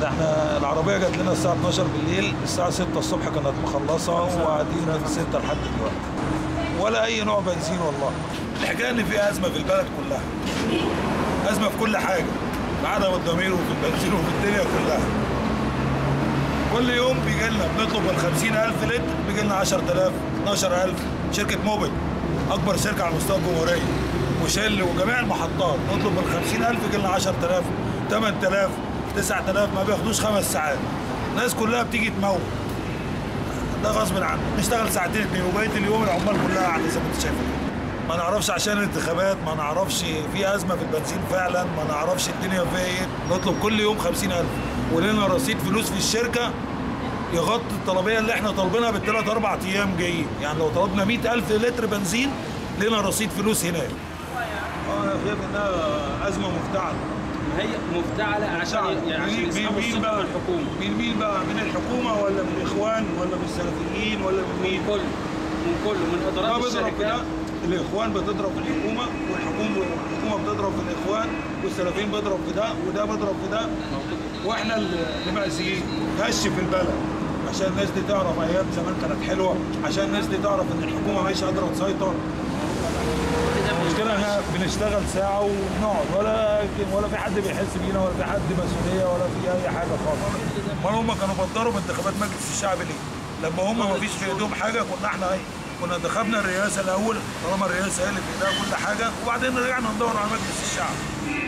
ده احنا العربيه جات لنا الساعه 12 بالليل، الساعه 6 الصبح كانت مخلصه وقاعدين من 6 لحد دلوقتي ولا اي نوع بنزين. والله الحكايه ان في ازمه في البلد كلها، ازمه في كل حاجه في عدم الضمير وفي البنزين وفي الدنيا كلها. كل يوم بيجي لنا بنطلب ال 50,000 لتر بيجي لنا 10,000 12,000. شركه موبل اكبر شركه على مستوى الجمهوريه وشل وجميع المحطات نطلب ال 50,000 يجي لنا 10,000 8,000 9,000، ما بياخدوش 5 ساعات. الناس كلها بتيجي تموت، ده غصب عنه. نشتغل ساعتين اتنين وبقيه اليوم العمال كلها قاعده زي ما انت شايف. ما نعرفش عشان الانتخابات، ما نعرفش في ازمه في البنزين فعلا، ما نعرفش الدنيا فيها ايه. نطلب كل يوم 50,000 ولنا رصيد فلوس في الشركه يغطي الطلبيه اللي احنا طالبينها بالثلاث اربع ايام جايين. يعني لو طلبنا 100,000 لتر بنزين لنا رصيد فلوس هناك. انا شايف انها ازمه مفتعله. هي مفتعله عشان يسحبوا السلطه من الحكومه. مين بقى؟ من الحكومه ولا من الاخوان ولا من السلفيين ولا من مين؟ من كله من ادارات الشركات. الاخوان بتضرب في الحكومه والحكومه بتضرب في الاخوان والسلفيين بيضرب في ده وده بيضرب في ده، واحنا اللي مأذيين. هش في البلد عشان الناس دي تعرف ايام زمان كانت حلوه، عشان الناس دي تعرف ان الحكومه مش قادره تسيطر. المشكله احنا بنشتغل ساعه ونقعد ولا في حد بيحس بينا ولا في حد مسؤوليه ولا في اي حاجه خالص. امال هم كانوا بيضطروا بانتخابات مجلس الشعب ليه؟ لما هم ما فيش في ايديهم حاجه كنا احنا كنا انتخبنا الرئاسه الاول طالما الرئاسه هي اللي في ايديها كل حاجه، وبعدين رجعنا ندور على مجلس الشعب.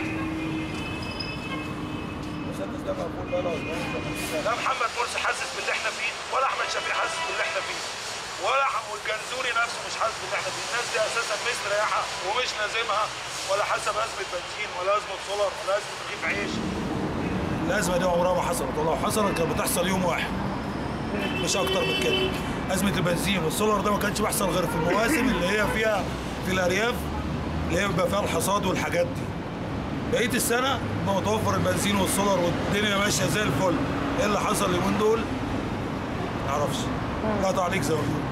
لا محمد مرسي حاسس باللي احنا فيه ولا احمد شفيق حاسس باللي احنا فيه ولا والجنزوري نفسه مش حاسس باللي احنا فيه. الناس دي اساسا مش مريحه ومش لازمها ولا حسب ازمه بنزين ولا ازمه سولار ولا ازمه رغيف عيش. الازمه دي عمرها ما حصلت، ولو حصلت كانت بتحصل يوم واحد مش اكتر من كده. ازمه البنزين والسولار ده ما كانش بيحصل غير في المواسم اللي هي فيها في الارياف اللي هي بيبقى فيها الحصاد والحاجات دي. بقيه السنه متوفر البنزين والسولار والدنيا ماشيه زي الفل. ايه اللي حصل اليومين دول؟ معرفش. قطع عليك زي ما بيقولوا.